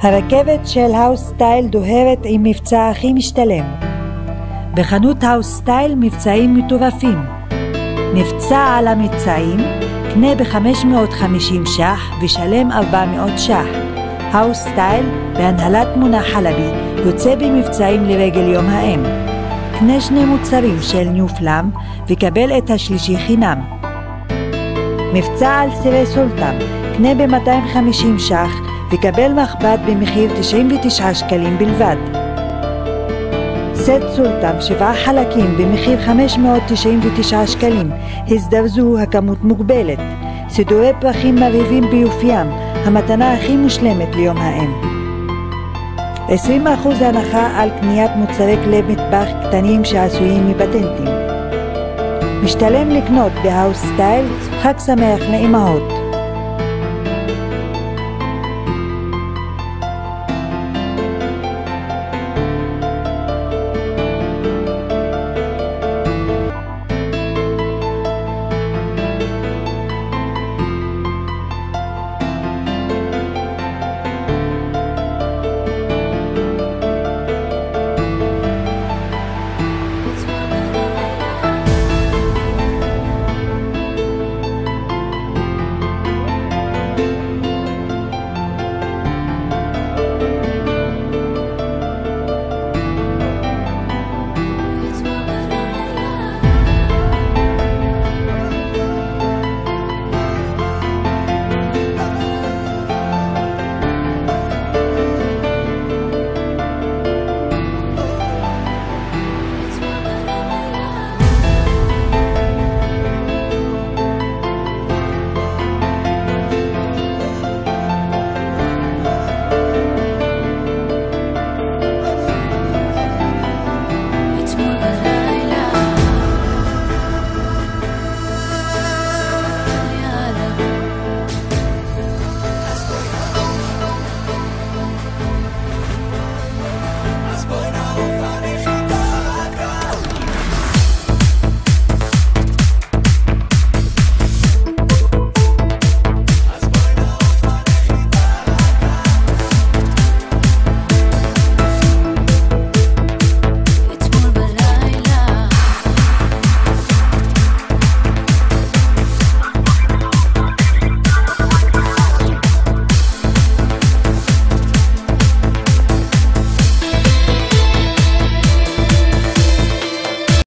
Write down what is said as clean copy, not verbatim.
הרכבת של האוס סטייל דוהרת עם מבצע הכי משתלם. בחנות האוס סטייל מבצעים מטורפים. מבצע על המצעים, קנה ב-550 ש"ח ושלם 400 ש"ח. האוס סטייל בהנהלת מונה חלבי יוצא במבצעים לרגל יום האם. קנה 2 מוצרים של ניו פלאם וקבל את השלישי חינם. מבצע על סירי סולטן, קנה ב-250 ש"ח וקבל מחבת במחיר 99 שקלים בלבד. סט סולטן 7 חלקים במחיר 599 שקלים. הזדרזו, הכמות מוגבלת. סידורי פרחים מרהיבים ביופיים, המתנה הכי מושלמת ליום האם. 20% הנחה על קניית מוצרי כלי מטבח קטנים שעשויים מפטנטים. משתלם לקנות בהאוס סטייל. חג שמח לאימהות.